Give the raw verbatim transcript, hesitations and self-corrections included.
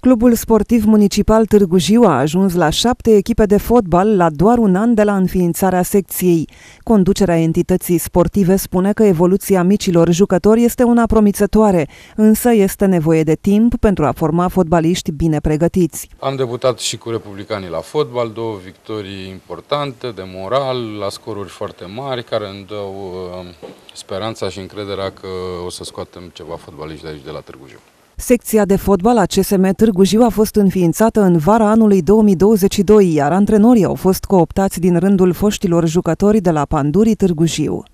Clubul sportiv municipal Târgu Jiu a ajuns la șapte echipe de fotbal la doar un an de la înființarea secției. Conducerea entității sportive spune că evoluția micilor jucători este una promițătoare, însă este nevoie de timp pentru a forma fotbaliști bine pregătiți. Am debutat și cu republicanii la fotbal, două victorii importante, de moral, la scoruri foarte mari, care îmi dau uh, speranța și încrederea că o să scoatem ceva fotbaliști de aici, de la Târgu Jiu. Secția de fotbal a C S M Târgu Jiu a fost înființată în vara anului două mii douăzeci și doi, iar antrenorii au fost cooptați din rândul foștilor jucători de la Pandurii Târgu Jiu.